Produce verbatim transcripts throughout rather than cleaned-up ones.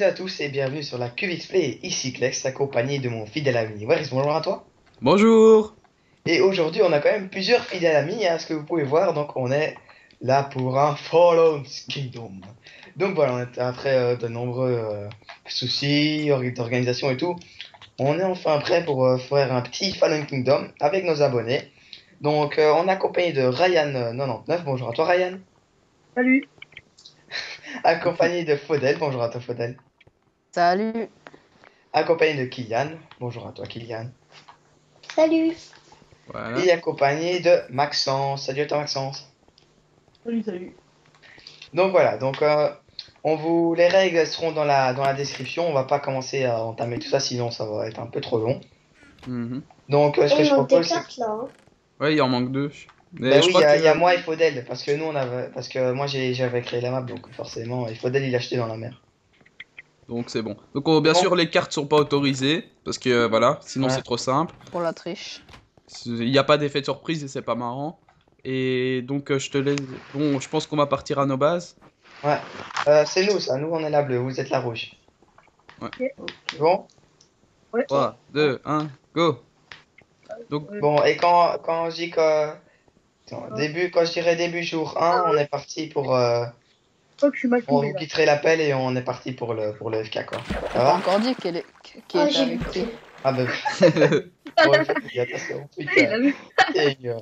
à tous et bienvenue sur la Q X Play, ici Klex, accompagné de mon fidèle ami Waris, bonjour à toi. Bonjour. Et aujourd'hui on a quand même plusieurs fidèles amis, hein, ce que vous pouvez voir, donc on est là pour un Fallen Kingdom. Donc voilà, on est après euh, de nombreux euh, soucis, or- d'organisation et tout, on est enfin prêt pour euh, faire un petit Fallen Kingdom avec nos abonnés. Donc euh, on est accompagné de Ryan euh, quatre-vingt-dix-neuf, bonjour à toi Ryan. Salut. Accompagné de Faudel, bonjour à toi Faudel. Salut. Accompagné de Kylian, bonjour à toi Kylian. Salut. Voilà. Et accompagné de Maxence. Salut à toi Maxence. Salut, salut. Donc voilà, donc euh, on vous les règles seront dans la dans la description. On va pas commencer à entamer tout ça, sinon ça va être un peu trop long. Mhm. Donc euh, ce Et que il je manque des propose, c'est cartes là. Hein. Ouais, il en manque deux. Mais ben je oui, il y crois a, que il y a moi et Faudel, parce que nous on avait, parce que moi j'ai j'avais créé la map, donc forcément, et Faudel il a acheté dans la mer. donc c'est bon. Donc on- bien C'est bon. sûr les cartes sont pas autorisées parce que euh, voilà, sinon Ouais. c'est trop simple. Pour la triche. Il n'y a pas d'effet de surprise et c'est pas marrant. Et donc euh, je te laisse. Bon, je pense qu'on va partir à nos bases. Ouais. Euh, c'est nous ça, nous on est la bleue, vous êtes la rouge. Ok. C'est bon? Ouais. trois, deux, un, go. Donc Ouais. Bon, et quand quand je dis que attends, Ouais. début, quand je dirais début jour un, on est parti pour euh, Je crois que je suis mal on tombé vous là. quitterez l'appel et on est parti pour le pour le F K quoi. Ça T'as pas va? encore dit qu'elle est qui Ah, était j'ai avec vu. qui. Ah bah oui. Bon, il faut qu'il y ait attention. Il Putain. a vu. Et, euh,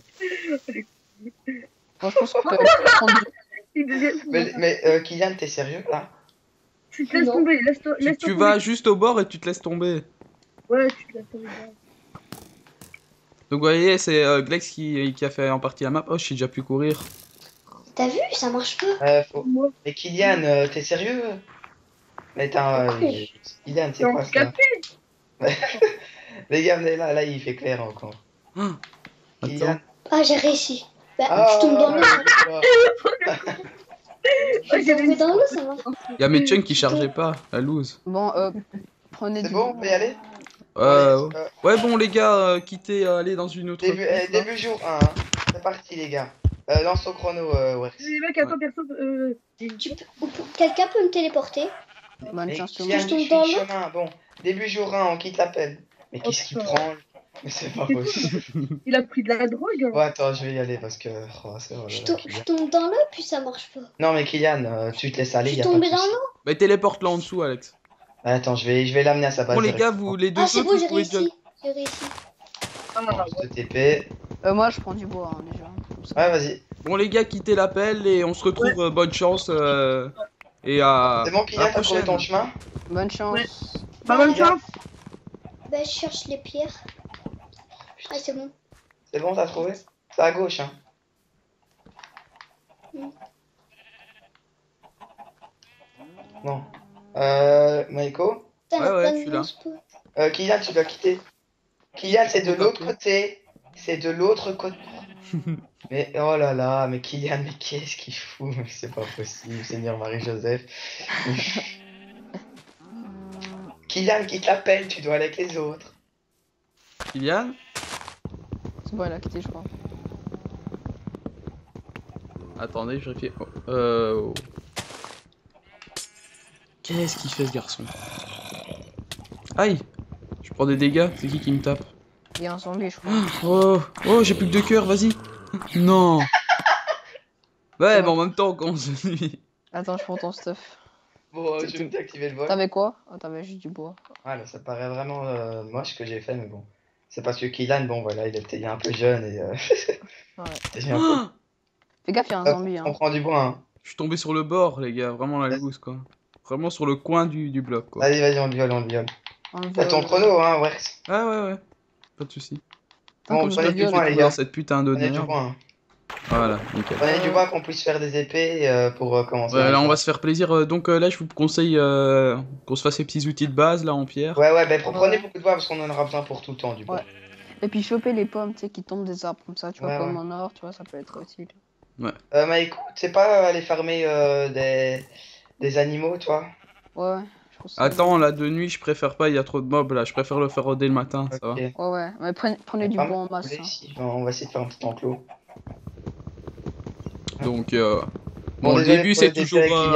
Moi je pense que tu peux prendre du... Il devient fou. Mais, mais euh, Kylian, t'es sérieux là? Tu te laisses tomber, laisse-toi tu, laisse tu tomber. vas juste au bord et tu te laisses tomber. Ouais, tu te laisses tomber. Donc vous voyez, c'est euh, Glex qui, qui a fait en partie la map. Oh, je sais déjà plus courir. T'as vu, ça marche pas. Euh, faut... Moi, Mais Kylian, euh, t'es sérieux? Mais t'as... euh, Oui. Kylian, t'es c'est quoi ça? handicapé. Les gars, mais là, là, il fait clair encore. Ah, Kylian. attends. Ah, j'ai réussi. Bah, Ah, je tombe dans l'eau. ouais. Je suis tombée dans l'eau, ça marche. Il y a mes chunks qui chargeaient pas, la loose. Bon, euh, prenez C'est du... bon, on peut y aller? Euh, Bon, allez, euh, ouais, bon, les gars, euh, quittez, euh, allez dans une autre début, pièce, euh, là. début jour un, hein. C'est parti, les gars. Euh, lance ton chrono, euh, Wex. Les mecs, attends, personne. Euh... Tu peux- ou pour- Quelqu'un peut me téléporter? Bonne Mais chance tout le Kylian, monde. Je tu tombe suis dans le chemin. Bon, début jour un, on quitte l'appel. Mais Oh, qu'est-ce qu'il putain. prend? Mais c'est pas C'est possible. Il a pris de la drogue. Bon, attends, je vais y aller parce que... Oh, c'est vrai, Je, là, to- Kylian. je tombe dans l'eau, puis ça marche pas. Non, mais Kylian, euh, tu te laisses aller, Je y suis a pas de tombée dans souci. l'eau. Bah, téléporte là en dessous, Alex. Attends, je vais, je vais l'amener à sa base. Bon, les gars, directement. vous, les deux Ah, c'est autres, bon, vous j'ai pouvez déjà... réussi. J'ai réussi. Ah, Bon, je te T P. Euh, moi je prends du bois hein, déjà. Comme ça. Ouais, vas-y. Bon, les gars, quittez l'appel et on se retrouve. euh, bonne chance. euh, et à, C'est bon, à la Kylian, t'as trouvé prochaine. ton chemin? Bonne chance. Ouais. Bah, bonne Kylian, chance. Bah, je cherche les pierres. Ah, c'est bon. c'est bon, t'as trouvé? C'est à gauche, hein. Mm. Bon. Euh, Maïko? Putain, Ouais, la ouais, plein je de suis là. monstres. Euh, Kylian, tu dois quitter. Kylian, c'est de Faut l'autre taper. côté. C'est de l'autre côté. Mais oh là là, mais Kylian, mais qu'est-ce qu'il fout? Mais c'est pas possible, Seigneur Marie-Joseph. Kylian, quitte l'appel, tu dois aller avec les autres. Kylian? C'est bon, elle a quitté je crois. Attendez, je vérifie. Oh, Euh... oh. Qu'est-ce qu'il fait ce garçon? Aïe! Je prends des dégâts, c'est qui qui me tape? Il y a un zombie je crois. Oh! Oh, j'ai plus que deux cœurs, vas-y! Non! Ouais, C'est mais bon. en même temps, quand on se dit. Attends, je prends ton stuff. Bon, euh, je vais t'activer le vol. T'avais quoi? Ah, t'avais juste du bois. Ah là, ça paraît vraiment euh, moche ce que j'ai fait, mais bon. C'est parce que Kylian, bon voilà, il était il est un peu jeune et euh, Ouais. j'ai un peu... Ah, Fais gaffe, il y a un Euh, zombie on hein. prend du bois, hein. je suis tombé sur le bord, les gars, vraiment la loose, quoi. Vraiment sur le coin du, du bloc, quoi. Vas-y, vas-y, on le viole, on le viole. On le T'as ton viole. chrono, hein, ouais. Ah, ouais, ouais. Pas de soucis. Tant Bon, que je prenez le du viole. bois, les Dans gars. cette putain de Prenez du merde. bois, hein. Voilà, nickel. Prenez du Euh. bois qu'on puisse faire des épées euh, pour euh, commencer. Ouais, à là on faire. va se faire plaisir. euh, donc euh, là je vous conseille euh, qu'on se fasse ces petits outils de base là en pierre. Ouais, ouais, ben Ouais. prenez beaucoup de bois parce qu'on en aura besoin pour tout le temps, du coup. Ouais. Et puis choper les pommes, tu sais, qui tombent des arbres comme ça, tu vois, Ouais, comme ouais. en or, tu vois, ça peut être utile. Euh, mais écoute, c'est pas aller farmer euh, des... des animaux, toi? Ouais, ouais. Je trouve ça Attends, là de nuit je préfère pas, il y a trop de mobs là, je préfère le faire dès le matin, ça va. Ok. bien. Ouais, ouais. Mais prenez, prenez du Pas bois en mal masse. coulé hein. ici. On va essayer de faire un petit enclos. Donc euh, Bon, bon, le désolé début pour c'est le début toujours avec euh, Kylian qui,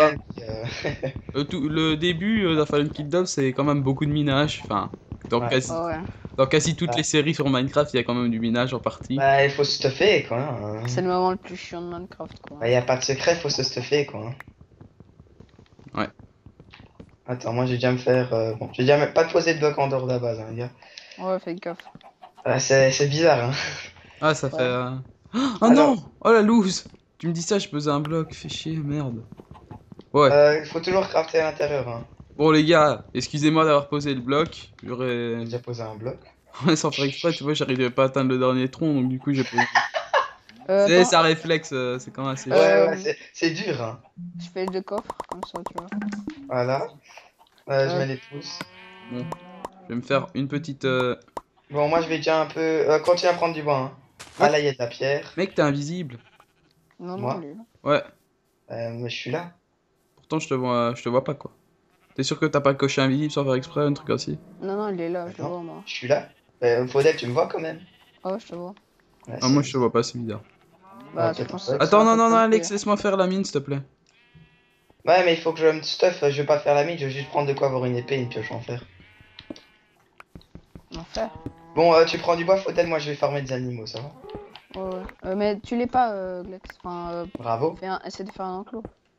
euh, Le, tout, le début euh, d'un Fallen Kingdom, c'est quand même beaucoup de minage. Enfin, dans, Ouais. quasi, Oh, ouais. dans quasi toutes Ouais. les séries sur Minecraft, il y a quand même du minage en partie. Bah, il faut se stuffer, quoi. hein. C'est le moment le plus chiant de Minecraft, quoi. Bah, y a pas de secret, faut se stuffer, quoi. hein. Ouais. Attends, moi, j'ai déjà me faire... euh, Bon, j'ai déjà me- pas de poser de bloc en dehors de la base, hein, les gars. Ouais, fais gaffe. Ah, c'est c'est bizarre, hein. Ah, ça Ouais. fait. euh, Oh Alors- non! Oh la loose! Tu me dis ça, je posais un bloc, fais chier, merde. Ouais. Euh, il faut toujours crafter à l'intérieur, hein. Bon, les gars, excusez-moi d'avoir posé le bloc. J'aurais. J'ai déjà posé un bloc. Ouais, sans faire exprès, tu vois, j'arrivais pas à atteindre le dernier tronc, donc du coup, j'ai posé. Euh, C'est attends, ça réflexe, euh, c'est quand même assez. Ouais, Euh, ouais, c'est- c'est dur, hein. je fais deux coffres, comme ça, tu vois. Voilà. Euh, je Ouais. mets les pouces. Je vais me faire une petite. euh, Bon, moi, je vais déjà un peu... Euh, continuer à prendre du bois, hein. Ah, Ouais. là, il y a de la pierre. Mec, t'es invisible. Non, Moi non, lui. Ouais, Euh, mais je suis là. pourtant, je te vois, je te vois pas, quoi. T'es sûr que t'as pas coché invisible sans faire exprès, un truc ainsi? Non, non, il est là, je le Attends. vois, moi. Je suis là. Euh, Faudel, tu me vois quand même? Ah ouais, je te vois. Ouais, Ah, moi, c'est- je te vois pas, c'est bizarre. Bah, peut-être je pense un peu. que Attends, ça non, peut non, non, pas Alex, le laisse-moi faire la mine, s'il te plaît. Ouais, mais il faut que je me stuff. Je vais pas faire la mine, je vais juste prendre de quoi avoir une épée et une pioche en fer. faire. En fait. Bon, euh, tu prends du bois, Faudel, moi je vais farmer des animaux, ça va? Ouais, ouais. Euh, mais tu l'es pas, euh, Glex. Enfin, euh, Bravo. fais un... essaie de faire un enclos.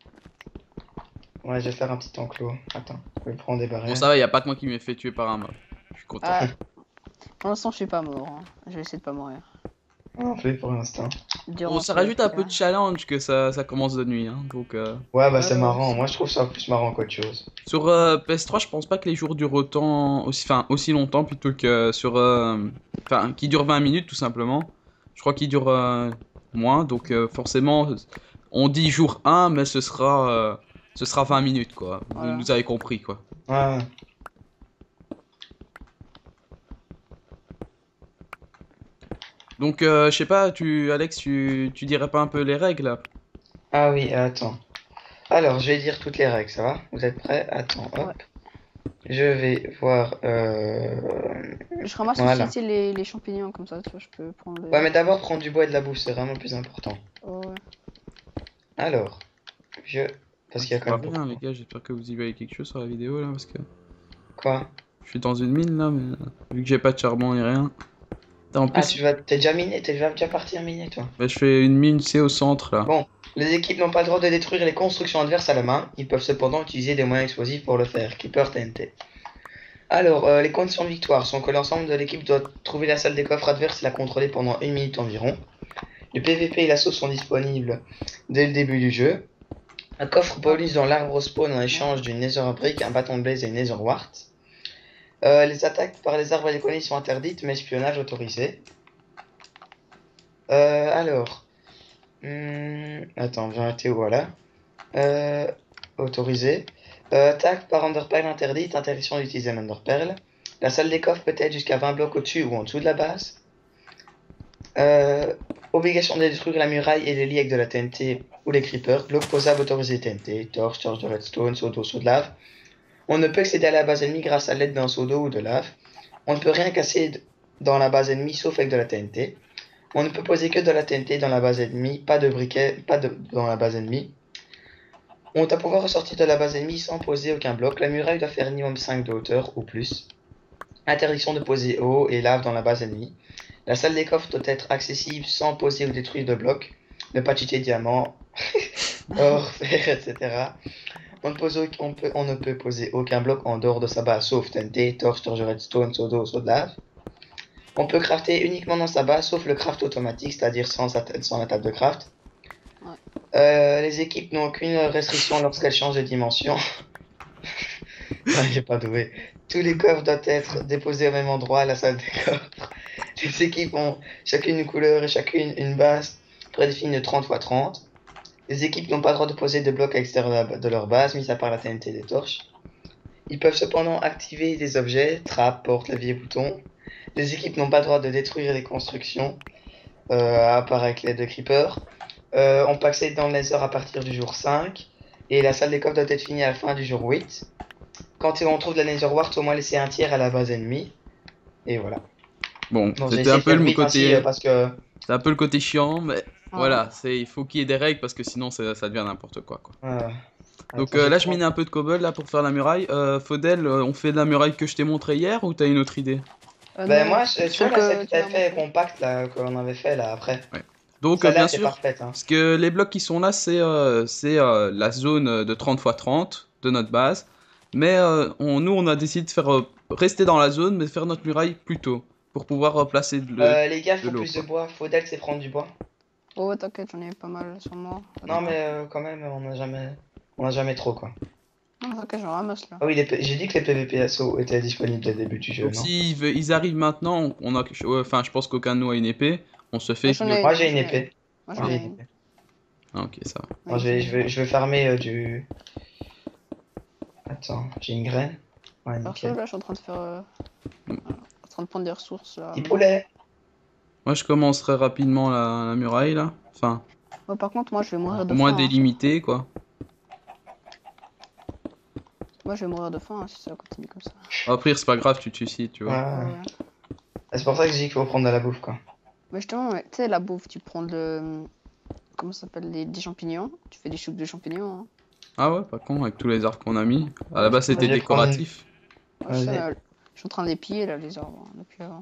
Ouais, je vais faire un petit enclos. Attends, je vais prendre des barrières. Bon, ça va, y a pas que moi qui m'ai fait tuer par un mob. Je suis content. Ah, pour l'instant, je suis pas mort. hein. Je vais essayer de pas mourir. Non plus pour l'instant. Durant Bon, ça ce rajoute un peu cas. de challenge que ça, ça commence de nuit, hein, donc... euh, Ouais, bah Ouais, c'est ouais, marrant. c'est- Moi je trouve ça plus marrant qu'autre chose. Sur euh, P S trois, je pense pas que les jours durent autant, aussi, enfin, aussi longtemps plutôt que sur, euh, enfin, qui durent vingt minutes tout simplement. Je crois qu'ils durent euh, moins, donc euh, forcément, on dit jour un, mais ce sera, euh, ce sera vingt minutes quoi. Vous Voilà. nous avez compris quoi. Ouais. Donc, euh, je sais pas, tu, Alex, tu, tu dirais pas un peu les règles là? Ah oui, attends. Alors, je vais dire toutes les règles, ça va? Vous êtes prêts? Attends, hop. Ouais. Je vais voir. Euh... Je ramasse Voilà. aussi tu sais, les, les champignons comme ça, tu vois, je peux prendre le... Ouais, mais d'abord prendre du bois et de la bouffe, c'est vraiment le plus important. Oh, ouais. Alors, je. Parce qu'il y a quand Pas même bien, beaucoup. les gars, j'espère que vous y voyez quelque chose sur la vidéo là, parce que Quoi? je suis dans une mine là, mais euh, vu que j'ai pas de charbon ni rien. Putain, en Ah, plus, tu vas. T'es déjà miné? T'es déjà déjà parti en miner, toi? bah, je fais une mine, c'est au centre là. Bon, les équipes n'ont pas le droit de détruire les constructions adverses à la main. Ils peuvent cependant utiliser des moyens explosifs pour le faire. Keeper T N T. Alors, euh, les conditions de victoire sont que l'ensemble de l'équipe doit trouver la salle des coffres adverse et la contrôler pendant une minute environ. Le P V P et l'assaut sont disponibles dès le début du jeu. Un coffre bonus dans l'arbre spawn en échange d'une Nether Brick, un bâton de blaze et une Nether Wart. Euh, les attaques par les arbres et les colonies sont interdites, mais espionnage autorisé. Euh, alors... Hmm, attends, j'ai arrêté où, voilà. Euh, autorisé. Euh, attaque par Underpearl interdite, interdiction d'utiliser un Underpearl. La salle des coffres peut être jusqu'à vingt blocs au-dessus ou en dessous de la base. Euh, obligation de détruire la muraille et les lits avec de la T N T ou les creepers. Bloc posable autorisé T N T, torche, torche de redstone, seau d'eau, seau de lave. On ne peut accéder à la base ennemie grâce à l'aide d'un seau d'eau ou de lave. On ne peut rien casser dans la base ennemie sauf avec de la T N T. On ne peut poser que de la T N T dans la base ennemie, pas de briquet, pas de, dans la base ennemie. On doit pouvoir ressortir de la base ennemie sans poser aucun bloc. La muraille doit faire minimum cinq de hauteur ou plus. Interdiction de poser eau et lave dans la base ennemie. La salle des coffres doit être accessible sans poser ou détruire de blocs. Ne pas cheater diamant, or, fer, et cetera. On ne, pose, au- on, peut, on ne peut poser aucun bloc en dehors de sa base sauf T N T, torche, torche de redstone, seau d'eau, seau de lave. On peut crafter uniquement dans sa base sauf le craft automatique, c'est-à-dire sans, sa- sans la table de craft. Ouais. Euh, les équipes n'ont aucune restriction lorsqu'elles changent de dimension. Non, j'ai pas doué. Tous les coffres doivent être déposés au même endroit à la salle des coffres. Les équipes ont chacune une couleur et chacune une base prédéfinie de trente par trente. Les équipes n'ont pas le droit de poser de blocs à l'extérieur de la- de leur base, mis à part la T N T des torches. Ils peuvent cependant activer des objets, trappes, portes, leviers, boutons. Les équipes n'ont pas le droit de détruire les constructions, euh, à part avec l'aide de creepers. Euh, on peut accéder dans le Nether à partir du jour cinq. Et la salle des coffres doit être finie à la fin du jour huit. Quand on trouve de la Nether Wart, au moins laisser un tiers à la base ennemie. Et voilà. Bon, Bon, j'ai c'était essayé un de peu faire le vite ainsi, côté, euh, parce que... c'est un peu le côté chiant, mais Ah. voilà, c'est, il faut qu'il y ait des règles parce que sinon ça, ça devient n'importe quoi quoi. euh, Donc Attends, euh, là, j'ai je mine un peu de cobble là pour faire la muraille. Euh, Faudel, euh, on fait de la muraille que je t'ai montré hier ou t'as une autre idée? Euh, Ben non, moi, je- tu vois celle là, celle que que tu t'avais m'as fait montrée. compact là, qu'on avait fait là après. Ouais. Donc euh, Celle-là bien était sûr, parfaite. Hein. parce que les blocs qui sont là, c'est euh, c'est euh, la zone euh, de trente par trente de notre base. Mais euh, on, nous, on a décidé de faire euh, rester dans la zone, mais faire notre muraille plus tôt pour pouvoir euh, placer de le- Euh, les gars, de faut l'eau, plus de quoi. bois. Faudel, c'est prendre du bois. Oh, ouais, t'inquiète, j'en ai pas mal sur moi. Non, mais euh, quand même, on n'a jamais, on a jamais trop quoi. Non, t'inquiète, j'en ramasse là. Ah oui, les P- j'ai dit que les P V P S O étaient disponibles dès le début du jeu, Donc non? s'ils ve- ils arrivent maintenant, on a, ouais, enfin, je pense qu'aucun de nous a une épée. On se fait. Moi, j'en ai Moi une. j'ai une j'en ai une. épée. Moi, Moi j'en j'ai ai une une. épée. Ah, ok, ça va. Moi, je vais, je vais, je vais farmer euh, du. Attends, j'ai une graine. Ouais, Perso, nickel. là, je suis en train de faire. euh, voilà, en train de prendre des ressources là. Petit poulet. Moi, je commencerai rapidement la, la muraille là. Enfin, Ouais, par contre, moi, je vais mourir de au moins faim. hein. délimité quoi. Moi, je vais mourir de faim hein, si ça continue comme ça. Après, c'est pas grave, tu te suicides, tu vois. Ouais. Ouais. C'est pour ça que je dis qu'il faut prendre de la bouffe quoi. Mais justement, ouais, tu sais, la bouffe, tu prends de. Comment ça s'appelle les... Des champignons. Tu fais des choux de champignons. Hein. Ah ouais, pas con, avec tous les arbres qu'on a mis. À la Ouais, base, je c'était vais prendre une- décoratif. Ouais, je, sais, Vas-y. euh, je suis en train de les piller là, les arbres, hein, depuis avant.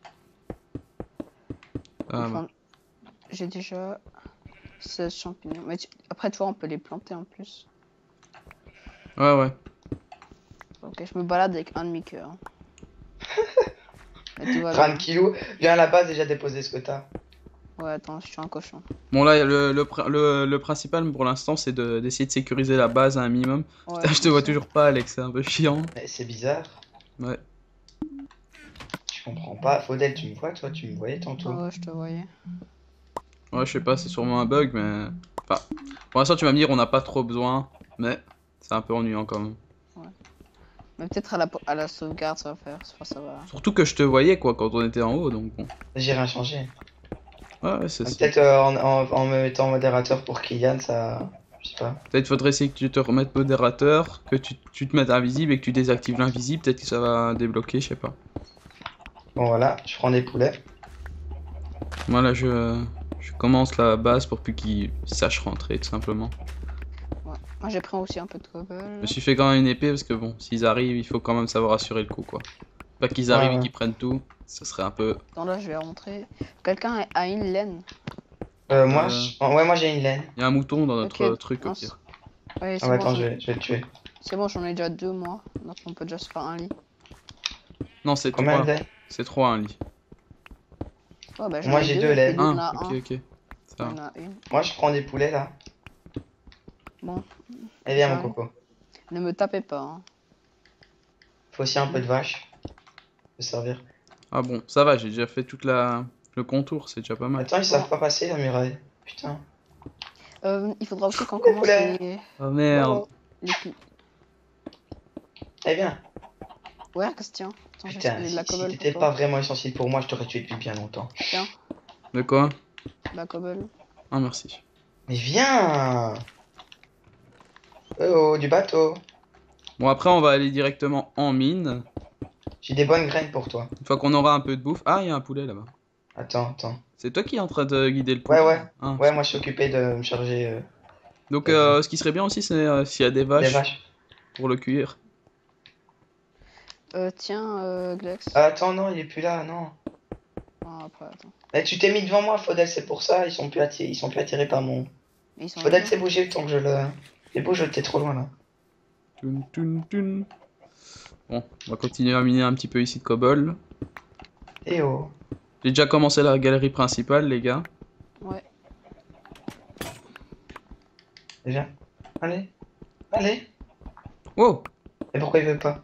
Ah, Enfin, j'ai déjà seize champignons. Mais tu- après, tu vois, on peut les planter en plus. ouais, ouais. Ok, je me balade avec un demi-cœur. Mais tout va bien. Tranquillou, viens à la base déjà déposer ce que t'as. Ouais, attends, je suis un cochon. Bon, là, le, le, pr- le, le principal pour l'instant, c'est de- d'essayer de sécuriser la base à un minimum. Ouais, Putain, je te je vois sais. toujours pas, Alex, c'est un peu chiant. Mais c'est bizarre. Ouais. Je comprends pas. Faudel, tu me vois toi? Tu me voyais tantôt. Ouais, ouais, je te voyais. Ouais, je sais pas, c'est sûrement un bug, mais. Enfin, pour l'instant, tu vas me dire, on n'a pas trop besoin, mais c'est un peu ennuyant quand même. Mais peut-être à la, à la sauvegarde, ça va faire. Enfin, ça va. Surtout que je te voyais, quoi, quand on était en haut, donc bon. J'ai rien changé. Ouais, ouais, c'est ça. Peut-être euh, en, en, en me mettant modérateur pour Kylian, ça. Je sais pas. Peut-être faudrait essayer que tu te remettes modérateur, que tu, tu te mettes invisible et que tu désactives l'invisible, peut-être que ça va débloquer, je sais pas. Bon voilà, je prends des poulets. Moi là je, je commence la base pour plus qu'ils sachent rentrer tout simplement. Ouais. Moi, j'ai pris aussi un peu de cobble. Je me suis fait quand même une épée parce que bon, s'ils arrivent, il faut quand même savoir assurer le coup quoi. Pas qu'ils arrivent Ouais, et ouais. qu'ils prennent tout, ça serait un peu... Attends, là, je vais rentrer. Quelqu'un a une laine. Euh, moi, Euh. je- oh, ouais, moi j'ai une laine. Il y a un mouton dans notre Ok, euh, truc au mince. pire. Ouais, Ah, c'est ouais, bon, attends, j'en- je vais, je vais le tuer. c'est bon, j'en ai déjà deux, moi. Donc, on peut déjà se faire un lit. Non, c'est Combien trois. de laine? C'est trois un lit. Ouais, bah, j'en Moi, ai j'ai deux, deux et laines. lui, il en Ah, a ok, un. ok. Ça Il va. en a une. Moi, je prends des poulets là. Bon, Eh bien, mon J'arrive. coco. ne me tapez pas. Hein. Faut aussi un peu de vache. Peut servir. Ah bon, ça va, j'ai déjà fait toute la... le contour, c'est déjà pas mal. Attends, ils savent pas passer la muraille. Putain. Euh, il faudra aussi qu'on Les commence poulets. les... Oh merde. les... cli- Eh bien. Ouais, Christian. Attends, j'ai Putain, de si, la si cobble t'étais pour pas toi. vraiment essentiel pour moi, je t'aurais tué depuis bien longtemps. Tiens, De quoi? de la cobble. Ah merci. Mais viens. Oh, oh, du bateau. Bon après on va aller directement en mine. J'ai des bonnes graines pour toi. Une fois qu'on aura un peu de bouffe. Ah, il y a un poulet là-bas. Attends, attends. C'est toi qui es en train de guider le poulet? Ouais, ouais. Ah, Ouais, moi je suis occupé de me charger euh, donc euh, ce qui serait bien aussi c'est euh, s'il y a des vaches, des vaches. pour le cuire. Euh, tiens, euh, Glex. Ah, attends, non, il est plus là, non. Ah, après, attends. Mais tu t'es mis devant moi, Faudel, c'est pour ça. Ils sont plus attirés, ils sont plus attirés par mon. Mais ils sont Faudel là. s'est bougé le temps que je le. Les beaux, je t'ai trop loin là. Tun, tun, tun. Bon, on va continuer à miner un petit peu ici de cobble. Eh oh. J'ai déjà commencé la galerie principale les gars. Ouais. Viens. Allez. Allez. Wow. Et pourquoi il veut pas?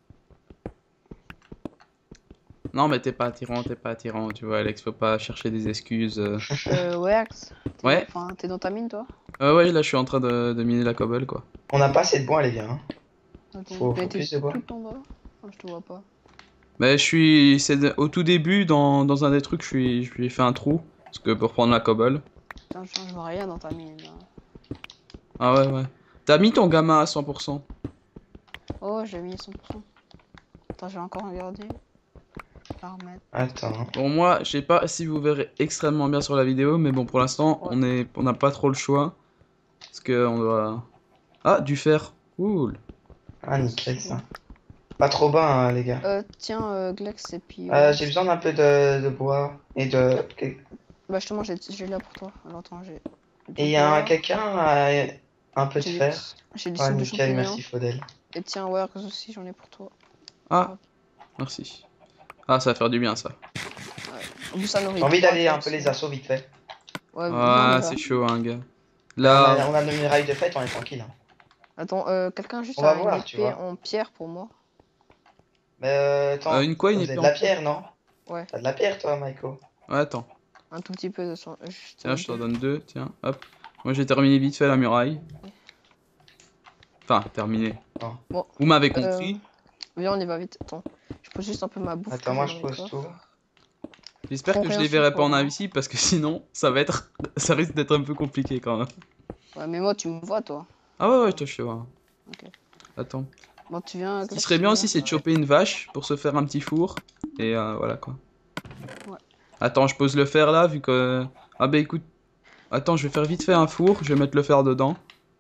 Non mais t'es pas attirant, t'es pas attirant, tu vois Alex, faut pas chercher des excuses. euh. Euh, ouais, Axe. T'es Ouais. Enfin, t'es dans ta mine, toi? Euh, ouais là je suis en train de, de miner la cobble quoi. On n'a pas assez de bois, les gars. Hein. Attends, Faut- mais faut t'es plus de bois. tout en bas. Ah, je te vois pas. Mais je suis... c'est de- au tout début dans, dans un des trucs je suis... je lui ai fait un trou. Parce que pour prendre la cobble. Putain, je, je vois rien dans ta mine. Là. Ah ouais ouais. T'as mis ton gamin à cent pour cent. Oh, j'ai mis cent pour cent. Attends, je vais encore regarder. Paramètres. Attends. Bon moi je sais pas si vous verrez extrêmement bien sur la vidéo mais bon pour l'instant Ouais. on est on n'a pas trop le choix. Parce que on doit... Ah, du fer. Cool. Ah, nickel ça. Pas trop bas, hein, les gars. Euh, tiens, euh, Glex, et puis... Euh, j'ai besoin d'un peu de, de bois et de. Bah justement, j'ai j'ai là pour toi. Alors attends, j'ai... Et il y a un- quelqu'un a un peu de J'ai des- fer. J'ai des Ah, soupes de nickel, champignons. merci Faudel. Et tiens, ouais, aussi, j'en ai pour toi. Ah, merci. Ah, ça va faire du bien, ça. Au bout, ça nourrit. J'ai envie trois, d'aller un aussi. peu les assauts vite fait. Ouais, viens, on y Ah, va. c'est chaud, hein, gars. On Là, a, on a nos murailles de fête, on est tranquille. Hein. Attends, euh, quelqu'un juste On va a une voir, tu épée vois. en pierre pour moi. Mais euh, attends, Euh, une quoi, une vous épée avez en de la pierre pierre, non? Ouais. T'as de la pierre, toi, Michael? ouais, attends. Un tout petit peu de son... juste Tiens, un je t'en peu. donne deux, tiens, hop. Moi, j'ai terminé vite fait la muraille. Enfin, terminé. Oh. Bon, Vous m'avez euh, compris. viens, on y va vite. Attends, je pose juste un peu ma bouffe. Attends, que moi j'ai je dans les pose coffres. tout. J'espère prends que je rien les sur verrai toi, pas en hein. invisible parce que sinon, ça va être. ça risque d'être un peu compliqué quand même. Ouais, mais moi, tu me vois, toi. Ah ouais, ouais, toi, je te vois. Ok. Attends. Bon, tu viens... Ce qui Glex, serait tu bien viens. aussi, c'est de choper une vache pour se faire un petit four. Et euh, voilà quoi. Ouais. Attends, je pose le fer là, vu que. Ah bah écoute. Attends, je vais faire vite fait un four, je vais mettre le fer dedans.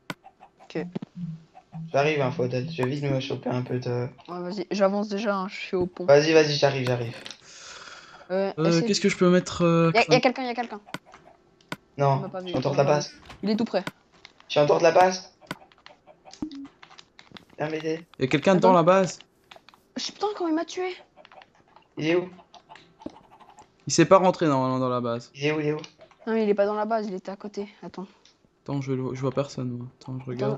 J'arrive, hein, Faudel. Je vais vite me choper un peu de. Ouais, vas-y, j'avance déjà, hein, je suis au pont. Vas-y, vas-y, j'arrive, j'arrive. Euh, Euh, essaie- Qu'est-ce que je peux mettre euh, Y'a comme- y a quelqu'un, y a quelqu'un. Il Non, m'a pas je vu, suis en dehors il de m'a la pas base. vu. Il est tout près. Je suis en dehors de la base. Viens m'aider. Y a quelqu'un Attends. dans la base? Je sais putain, comment il m'a tué. Il est où? Il s'est pas rentré normalement dans la base. Il est où? Il est où? Non, mais il est pas dans la base, il était à côté. Attends. Attends, je, le- je vois personne moi. Attends, je regarde. Attends.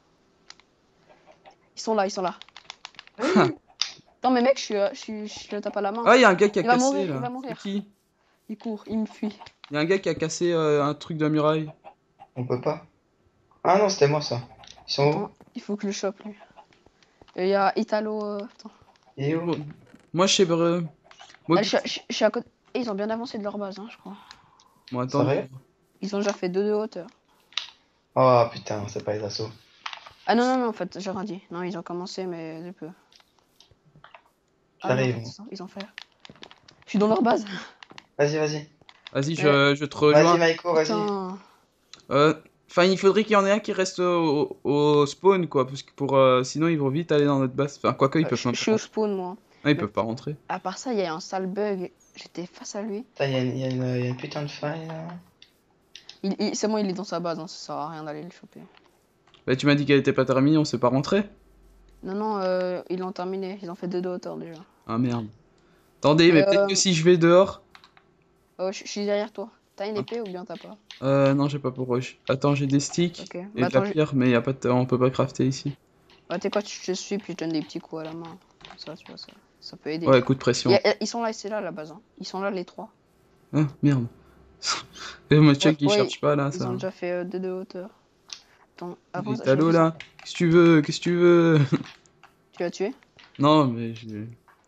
Ils sont là, ils sont là. Non, mais mec, je suis, euh, je suis, je le tape à la main. Ah, y a un gars qui a Il va cassé mourir, là. il va C'est mourir. qui? Il court, il me fuit. Y a un gars qui a cassé euh, un truc de la muraille. On peut pas. Ah non, c'était moi ça. Ils sont où? Attends, il faut que je le chope lui. Et il y a Italo. euh, Attends. Il est où? Bon, moi je sais pas. euh, Moi, Ah, je, suis- je- je suis à côté. Et ils ont bien avancé de leur base, hein, je crois. Bon, attends. Sérieux? Ils ont déjà fait deux de hauteur. Oh putain, c'est pas les assauts. Ah non, non, non, en fait, j'ai rien dit. Non, ils ont commencé, mais de peu. Ah, non, en J'arrive. fait, ils ont- ils ont fait. Je suis dans leur base. Vas-y, vas-y. Vas-y, je, je te rejoins. Vas-y, Maïko, vas-y. Putain. Euh, Enfin, il faudrait qu'il y en ait un qui reste au, au spawn, quoi, parce que pour, euh, sinon ils vont vite aller dans notre base. Enfin, quoique, ils Euh, peuvent Je pas. je suis au spawn, moi. Ah, ils peuvent pas rentrer. À part ça, il y a un sale bug. J'étais face à lui. Putain, il y, a une- il y a une- il y a une putain de faille là. Il, il- c'est bon, il est dans sa base, hein, ça sert à rien d'aller le choper. Bah, tu m'as dit qu'elle était pas terminée, on s'est pas rentré. Non, non, euh, ils l'ont terminé. Ils ont fait deux de hauteur déjà. Ah merde. Attendez, mais Euh, peut-être que si je vais dehors. Oh, je je suis derrière toi. T'as une épée ou bien t'as pas? Euh, non, j'ai pas pour rush. Attends, j'ai des sticks Ok. et Bah, de attends, la je- pierre, mais y a pas de... on peut pas crafter ici. bah, t'es quoi, tu te suis puis je donne des petits coups à la main. Ça, tu vois, ça, ça peut aider. Ouais, coup de Il pression. y a- ils sont là, c'est là à la base. Hein. Ils sont là les trois. Ah, merde. Et moi, check, Ouais, il ouais, cherche pas là, Ils ça. ont déjà fait euh, deux de hauteur. Attends, avant ça, Allô j'ai- là? Qu'est-ce que tu veux? Qu'est-ce que tu veux? Tu l'as tué? Non, mais je.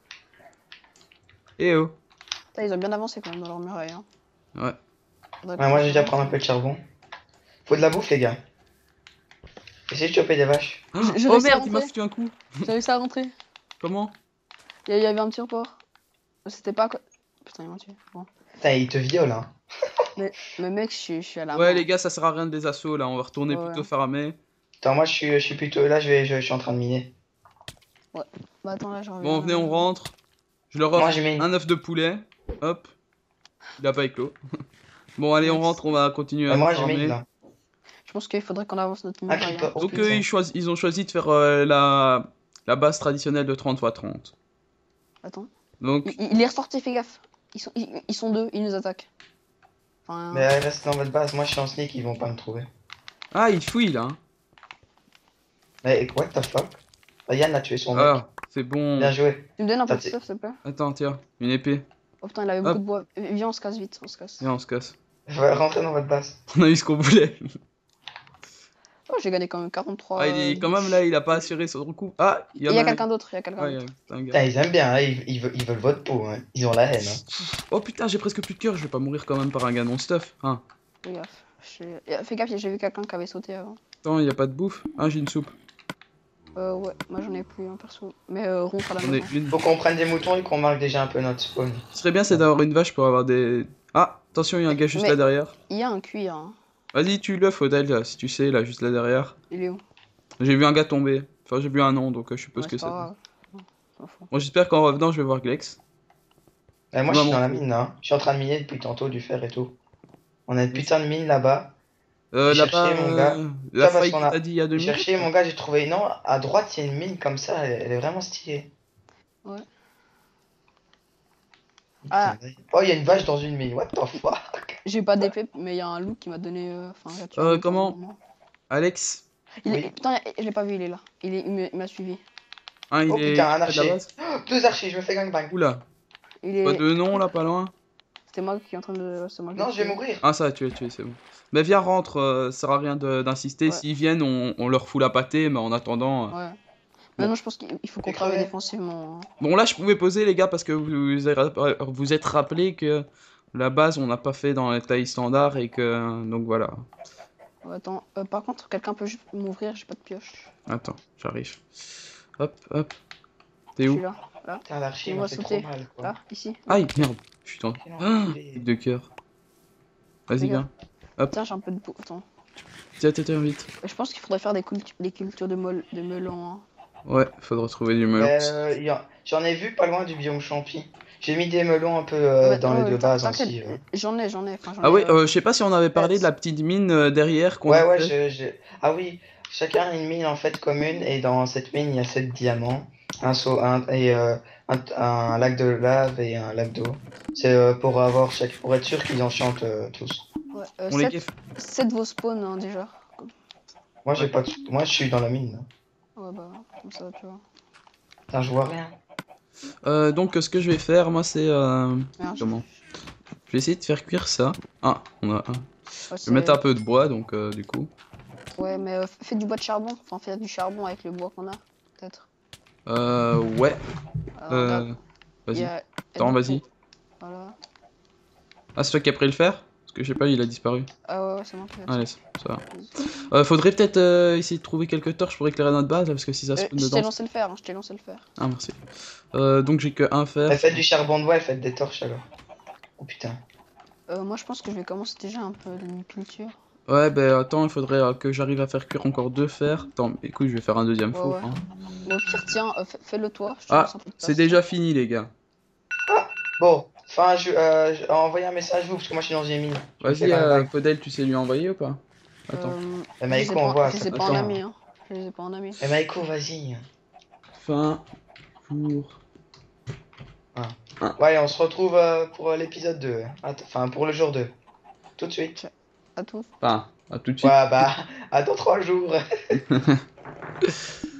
Eh oh. Putain, ils ont bien avancé quand même dans leur muraille. Hein. Ouais. Faudrait Ouais, que- moi j'ai déjà prendre un peu de charbon. Faut de la bouffe, les gars. Essayez de choper des vaches. je oh réussis à merde, il m'a rentrer. foutu un coup. J'ai réussi à rentrer. Comment? Il y, il y avait un petit report. C'était pas. à co- Putain, ils m'ont tué. Bon. Putain, ils te violent, hein. Mais mec, je suis, je suis à la Ouais, main. les gars, ça sert à rien de les assauts là. On va retourner Ouais, plutôt ouais. farmer. Attends, moi je suis, je suis plutôt là, je, vais, je, je suis en train de miner. Bah attends, là, je reviens. Bon, venez, on rentre. Je leur Moi offre je mine. un œuf de poulet. Hop. Il a pas éclos. Bon, allez, on Nice. rentre, on va continuer à Et moi je farmer. mine là. Je pense qu'il faudrait qu'on avance notre Ah, muraille. creeper. hein. Oh, Donc, putain. eux, ils, choisi- ils ont choisi de faire euh, la... la base traditionnelle de trente fois trente. Attends. Donc, Il, il est ressorti, fais gaffe. Ils sont, ils, ils sont deux, ils nous attaquent. Enfin, Mais euh, reste dans votre base, moi je suis en sneak, ils vont pas me trouver. ah, ils fouillent là. hein. Mais what the fuck? Ah, Yann a tué son mec. Ah, c'est bon. Bien joué. tu me donnes un peu de Ça, stuff, s'il te plaît? Attends, tiens, une épée. Oh putain, il avait Hop. beaucoup de bois. Euh, Viens, on se casse vite, on se casse. Viens, on se casse. Va rentrer dans votre base. On a eu ce qu'on voulait. Oh, j'ai gagné quand même quarante-trois. Ah, il est euh, quand même là, il a pas assuré son coup. Ah, il Il y, en y a un- quelqu'un d'autre, il y a quelqu'un Ouais, d'autre. il y a un gars. Putain, ils aiment bien, hein, ils, ils, veulent, ils veulent votre peau, hein. Ils ont la haine. Hein. Oh putain, j'ai presque plus de cœur, je vais pas mourir quand même par un gars non stuff. Hein. Fais gaffe. J'ai- euh, Fais gaffe, j'ai vu quelqu'un qui avait sauté avant. Attends, il y a pas de bouffe. Ah, j'ai une soupe. Euh, ouais, moi j'en ai plus, hein, perso. Mais euh, rentre à la J'en ai maison. une. Faut qu'on prenne des moutons et qu'on marque déjà un peu notre spawn. Ce serait bien, c'est d'avoir une vache pour avoir des. Ah, attention, il y a un gars juste Mais- là derrière. Il y a un cuir, hein. Vas-y, tu le Faudel, là, si tu sais, là, juste là derrière. Il est où? J'ai vu un gars tomber. Enfin, j'ai vu un nom, donc euh, je suppose Ouais, que c'est c'est. pas grave. S'en fout. Bon, j'espère qu'en revenant, je vais voir Glex. Et moi, Tu je vas suis dans la montrer. mine, hein. Je suis en train de miner depuis tantôt, du fer et tout. On a une putain de mine là-bas. Euh, J'ai là-bas, cherché, mon gars. euh, la Ça, parce faille qu'on que t'as a. dit il y a deux J'ai minutes. cherché, mon gars, j'ai trouvé. Non, à droite, il y a une mine comme ça, elle, elle est vraiment stylée. Ouais. Ah, Oh, il y a une vache dans une mine, what the fuck? j'ai pas d'épée, mais il y a un loup qui m'a donné. euh, Enfin, j'ai tué un Euh, loup pendant un comment moment. Alex? Il est... Oui. Putain, je l'ai pas vu, il est là. Il, est... il me- il m'a suivi. Hein, il Oh est putain, un près de la archer. base? Oh, deux archers, je me fais gangbang. Oula, Il pas est. de nom là, pas loin? C'était moi qui est en train de. C'est moi qui l'ai Non, je vais tué. mourir. Ah, ça a tué, tué, c'est bon. Mais viens, rentre, euh, ça sert à rien de- d'insister. Ouais. S'ils viennent, on, on leur fout la pâtée, mais en attendant. euh, Ouais. Bon. Maintenant, je pense qu'il il faut qu'on J'ai travaille crevé. défensivement. hein. Bon, là, je pouvais poser, les gars, parce que vous vous êtes vous êtes rappelé que la base, on n'a pas fait dans les tailles standards et que. Donc voilà. Ouais, attends, euh, par contre, quelqu'un peut juste m'ouvrir, j'ai pas de pioche. Attends, j'arrive. Hop, hop. T'es Je où? suis là, là, Putain, l'archer Il m'a m'a fait sauté. trop mal, quoi. là, ici. Aïe, merde. Putain. Quel Ah, enculé. truc de cœur. Vas-y, Regarde. viens. Tiens, j'ai un peu de boue. Attends. Tiens, tiens, tiens, vite. Je pense qu'il faudrait faire des, cultu- des cultures de, mol... de melon. hein. Ouais, faudra trouver du melon. Euh, il y a- J'en ai vu pas loin du biome champi. J'ai mis des melons un peu euh, Ouais, dans ouais, les deux t'in- bases t'inquiète, aussi. euh. J'en ai, j'en ai. Enfin, j'en Ah ai, ouais, euh, euh, je sais pas si on avait parlé de la petite mine euh, derrière qu'on Ouais, a ouais, fait. je, je- Ah oui, chacun a une mine en fait commune et dans cette mine il y a sept diamants, un seau, un, et euh, un, un lac de lave et un lac d'eau. C'est euh, pour avoir chaque, pour être sûr qu'ils enchantent euh, tous. ouais, euh, On les sept, kiffe. sept vos spawns hein, déjà. Moi j'ai pas, de... moi je suis dans la mine. Là. Ouais, bah, comme ça, tu vois. Putain, je vois rien. Euh, donc, ce que je vais faire, moi, c'est. euh, Merde, Comment? Je vais essayer de faire cuire ça. Ah, on a un. ouais, Je c'est- vais mettre un peu de bois, donc, euh, du coup. Ouais, mais euh, fais du bois de charbon. Enfin, fais du charbon avec le bois qu'on a, peut-être. Euh, ouais. Alors, regarde, Euh, il y vas-y. a- Attends, il y a vas-y. beaucoup- Voilà. Ah, c'est toi qui as pris le fer? Parce que je sais pas, il a disparu. Ah ouais, ouais, c'est moi qui l'ai Allez, ça va. Euh, faudrait peut-être euh, essayer de trouver quelques torches pour éclairer notre base, parce que si ça se Euh, spawn je t'ai dedans. lancé le fer, hein, je t'ai lancé le fer. Ah, merci. Euh, donc j'ai que un fer. Elle fait du charbon de bois, elle fait des torches alors. Oh putain. Euh, moi, je pense que je vais commencer déjà un peu de culture. Ouais, bah attends, il faudrait euh, que j'arrive à faire cuire encore deux fers. Attends, écoute, je vais faire un deuxième Ouais, four. ouais. hein. Bon, au pire, tiens, euh, fais- fais-le toi. Je te Ah, laisse un peu de c'est place. déjà fini, les gars. Bon, enfin je, euh, je- envoyez un message vous parce que moi je suis dans une mine. Je me fais Vas-y, euh, gangbang. Podel, tu sais lui envoyer ou pas? Attends. Euh, Eh, je les Maïko, ai on pas- voit, Je les ai ça- pas en attends. ami, hein. Je les ai pas en ami. Eh Maïko, vas-y. Fin pour. Ouais, on se retrouve euh, pour euh, l'épisode deux. Att- Enfin, pour le jour deux. Tout de suite. À tout. Enfin, à tout de suite. Ouais, bah, à dans trois jours.